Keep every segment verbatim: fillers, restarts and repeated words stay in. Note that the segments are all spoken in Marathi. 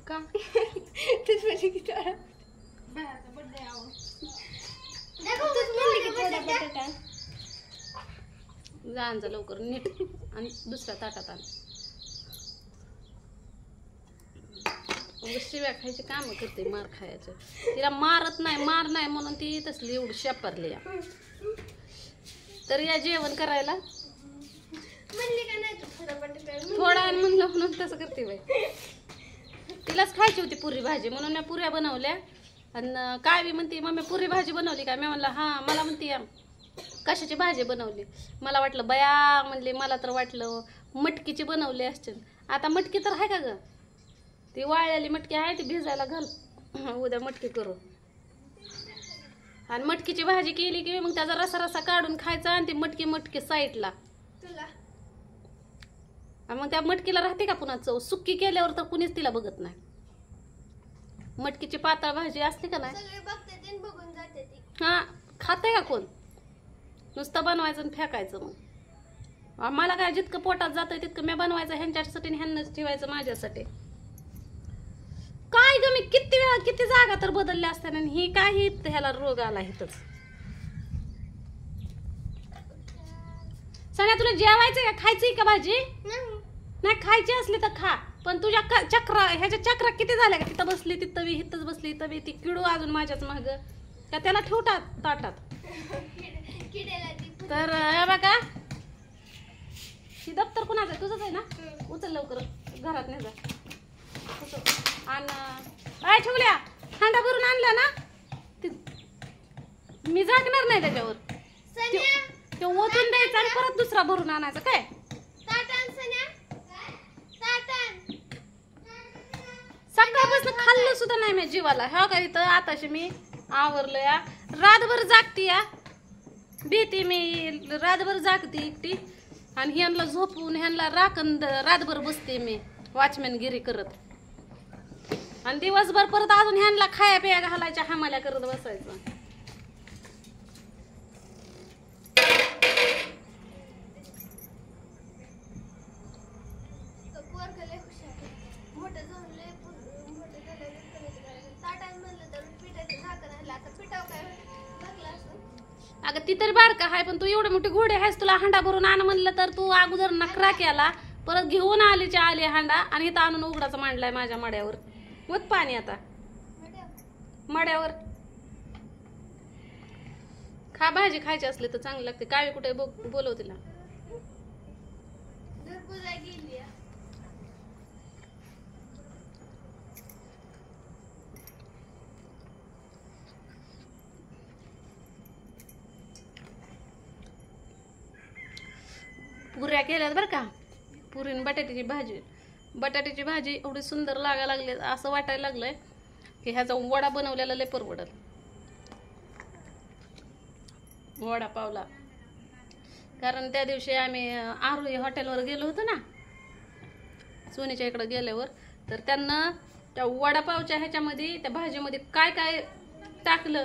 का तेच म्हणजे किती बाहेरचा बर्थडे आव बटाटा जा लवकर नीट आणि दुसऱ्या ताटात आण. शिव्या खायचे काम करते मार खायचं. तिला मारत नाही मार नाही म्हणून ती तसली एवढी शापरली. तर या जेवण करायला थोडा म्हणलं म्हणून तसं करते बाई. तिलाच खायची होती पुरी भाजी म्हणून मी पुऱ्या बनवल्या. आणि काय बी म्हणते मम्मी पुरी भाजी बनवली का? मी म्हणलं हां. मला म्हणते कशाची भाजी बनवली? मला वाटलं बया म्हणले मला तर वाटलं मटकीची बनवली असते. आता मटकी तर आहे का ग? ती वाळलेली मटकी आहे ती भिजायला घाल उद्या मटकी करू. आणि मटकीची भाजी केली की मग त्याचा रसा रसा काढून खायचा आणि ती मटकी मटकी साईडला. मग त्या मटकीला राहते का पुन्हा चव? सुक्की केल्यावर तर कुणीच तिला बघत नाही. मटकीची पातळ भाजी असते का नाही हा खाते का कोण? नुसतं बनवायचं आणि फेकायचं. मग मला काय जितकं पोटात जातंय तितकं मी बनवायचं ह्यांच्यासाठी आणि ह्यांनाच ठेवायचं माझ्यासाठी. काय ग मी किती वेळा किती जागा तर बदलल्या असत्या आणि ही काही ह्याला रोग आला इथंच. सगळ्या तुला जेवायचंय का खायचंय का भाजी? नाही खायची असली तर खा. पण तुझ्या चक्रा ह्याच्या चक्रा किती झाल्या का? तिथं बसली तिथं बी हिथंच बसली इथं बी ती किडू अजून माझ्याच माग का त्याला ठेवतात ताटात. तर हे बघा ही दप्तर कुणाचं आहे? तुझंच आहे ना? उचल लवकर घरात नाही जा. आणि ठेवल्या हांडा भरून आणला ना मी झाकणार नाही त्याच्यावर. ते ओतून द्यायचं आणि परत दुसरा भरून आणायचा काय? सकाळपासून खाल्लं सुद्धा नाही मी जीवाला. हा का इथं आताशी मी आवरलं या. रातभर जागती या भीती मी रातभर जागती एकटी आणि ह्यांना झोपून ह्यांना राखण रातभर बसते मी वॉचमॅनगिरी करत. आणि दिवसभर परत अजून ह्यांना खाया पिया घालायच्या हमाल्या करत बसायचं. अगं ती तरी बारका हाय पण तू एवढे मोठे घोडे आहेस तुला हांडा भरून आण म्हणलं तर तू अगोदर नखरा केला परत घेऊन आलीच्या आली हांडा आणि इथं आणून उघडाचा मांडलाय माझ्या मड्यावर. होत पाणी आता मड्यावर. खा भाजी खायची असली तर चांगली लागते. कावी कुठे बोलव तिला. पुऱ्या केल्यात बरं का. पुरीन बटाट्याची भाजी. बटाट्याची भाजी एवढी सुंदर लागायला लागली असं वाटायला लागलंय की ह्याचा वडा बनवलेला लय परवडल. वडा पावला कारण त्या दिवशी आम्ही आरोही हॉटेलवर गेलो होतो ना सोनीच्या इकडे गेल्यावर. तर त्यांना त्या वडापावच्या ह्याच्यामध्ये त्या भाजीमध्ये काय काय टाकलं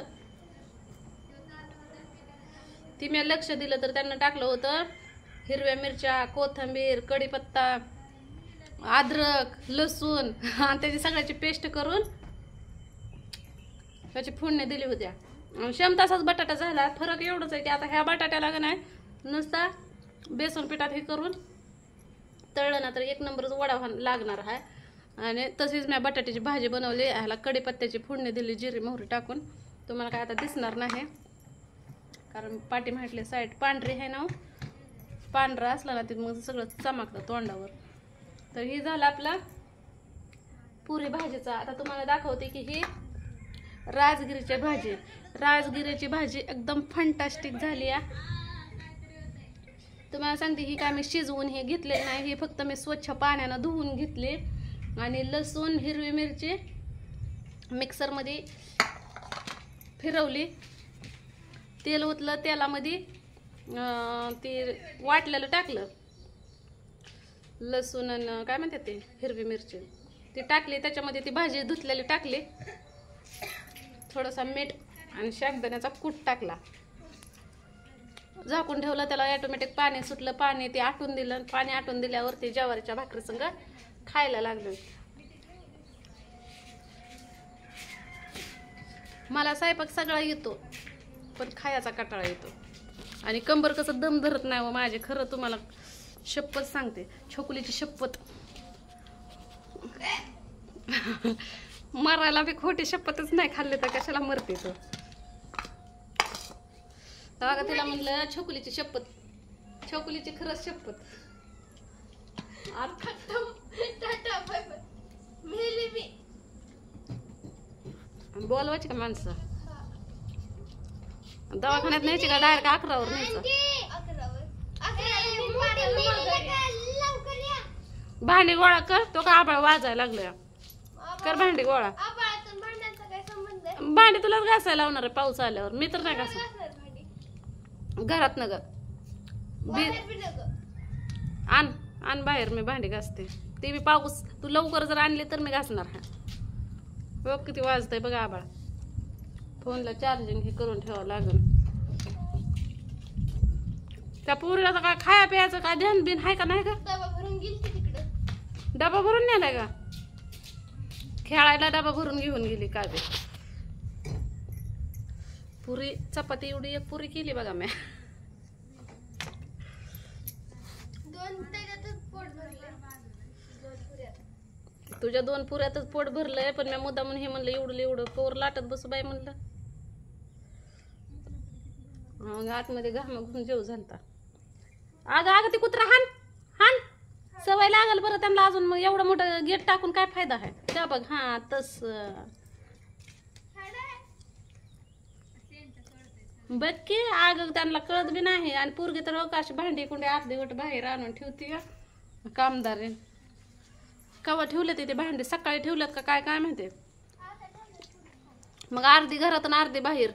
ती मी लक्ष दिलं तर त्यांना टाकलं होतं हिरव्या मिरच्या, कोथिंबीर, कढीपत्ता, अद्रक, लसूण आणि त्याची सगळ्याची पेस्ट करून त्याची फोडणी दिली होत्या. शंभर तासाच बटाटा झाला. फरक एवढंच आहे की आता ह्या बटाट्याला का नाही नुसता बेसन पिठात हे करून तळलं ना तर एक नंबरच वडा लागणार आहे. आणि तशीच मी बटाट्याची भाजी बनवली. ह्याला कढीपत्त्याची फोडणी दिली जिरी मोहरी टाकून. तुम्हाला काय आता दिसणार नाही कारण पाठी म्हटले साईड पांढरी आहे ना. पांढरा असला ना ते मग सगळं चमकतं तोंडावर. तर ही झालं आपला पुरी भाजीचा. आता तुम्हाला दाखवते की ही राजगिरीची भाजी. राजगिरीची भाजी एकदम फंटास्टिक झाली या. तुम्हाला सांगते ही काय मी शिजवून हे घेतले नाही. ही फक्त मी स्वच्छ पाण्यानं धुवून घेतली आणि लसूण हिरवी मिरची मिक्सरमध्ये फिरवली. तेल ओतलं तेलामध्ये ते वाटलेलं टाकलं लसूण आणि काय म्हणतात ते हिरवी मिरची ती टाकली. त्याच्यामध्ये ती भाजी धुतलेली टाकली. थोडासा मीठ आणि शेंगदाण्याचा कूट टाकला. झाकून ठेवलं. त्याला ऑटोमॅटिक पाणी सुटलं. पाणी ते आटून दिलं. पाणी आटून दिल्यावर ते ज्वारीच्या भाकरी संग खायला लागलं. मला स्वयंपाक सगळा येतो पण खायचा कटाळा येतो आणि कंबर कसं दम धरत नाही व माझे. खरं तुम्हाला शपथ सांगते, छोकुलीची शपथ. मरायला बी खोटी शपथच नाही खाल्ली तर कशाला मरते तो. तेव्हा तिला म्हणलं छोकुलीची शपथ, छोकुलीची खरंच शपथ. बोलवायची का माणसं? दवाखान्यात न्यायची का डायरेक्ट अकरावर न्यायचं? भांडी गोळा कर. तो का आबाळ वाजायला लागलोय. कर भांडी गोळा. भांडी तुलाच घासायला लावणार आहे पाऊस आल्यावर. मी तर नाही घासणार घरात. न ग आण आण बाहेर, मी भांडी घासते. ती बी पाऊस तू लवकर जर आणली तर मी घासणार. हा बघ किती वाजतंय बघा आबाळ. फोनला चार्जिंग हे करून ठेवावं लागेल. त्या पोरीला तर काय खाया प्यायचं काय ध्यान बिन आहे का नाही का? डबा भरून गेली तिकडं. डबा भरून नेलाय का? खेळायला डबा भरून घेऊन गेली काय बी. पुरी चपाती एवढी एक पुरी केली बघा मी. तुझ्या दोन पुऱ्यातच पोट भरलंय पण मी मुद्दा म्हणून हे म्हणलं एवढं एवढं पोर लाटत बसू बाई म्हणलं. मग आतमध्ये घाम घुसून जेव झालता. अगं अगं ते कुत्रा हान हान सवय लागल बरं त्यांना अजून. मग एवढं मोठं गेट टाकून काय फायदा आहे? त्या बघ हा तस बघ की. अगं त्यांना कळत बी नाही. आणि पोरगी तर हो अशी भांडी कुंडी अर्धी गोट बाहेर आणून ठेवती कामदार. कवा ठेवले ते भांडी? सकाळी ठेवल्यात का काय काय माहिती. मग अर्धी घरात आणि अर्धी बाहेर.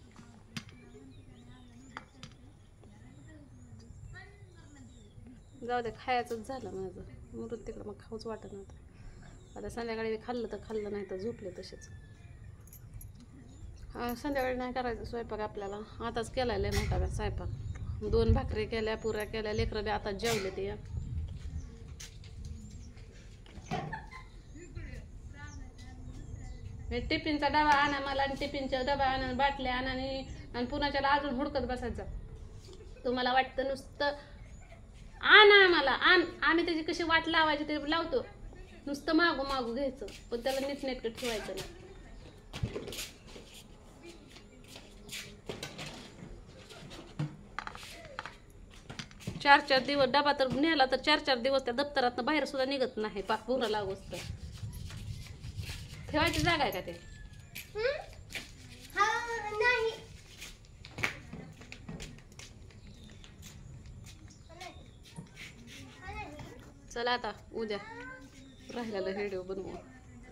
जाऊ दे, खायचंच झालं माझं. मृत तिकडं मग खाऊच वाटत नव्हतं. आता संध्याकाळी खाल्लं तर खाल्लं नाही तर झोपले तसेच. संध्याकाळी नाही करायचं स्वयंपाक आपल्याला. आताच केलाय लय मोठा स्वयंपाक. दोन भाकरी केल्या, पुऱ्या केल्या. लेकरं बी आता जेवले ते. टिफिनचा डबा आणा मला आणि टिफिनचा डबा आणा, बाटल्या आणा आणि पुण्याच्याला अजून हुडकत बसायचं. तुम्हाला वाटतं नुसतं आणा आम्हाला आण. आम्ही त्याची कशी वाट लावायची ते लावतो. नुसतं मागू मागू घ्यायचं पण त्याला नीटनेटकं ठेवायचं नाही. चार चार दिवस डबा तर नेला तर चार चार दिवस त्या दप्तरात बाहेर सुद्धा निघत नाही. पाक पुरा लागूच तर ठेवायची जागा आहे का ते? चला आता उद्या राहिलेला व्हिडिओ बनवू.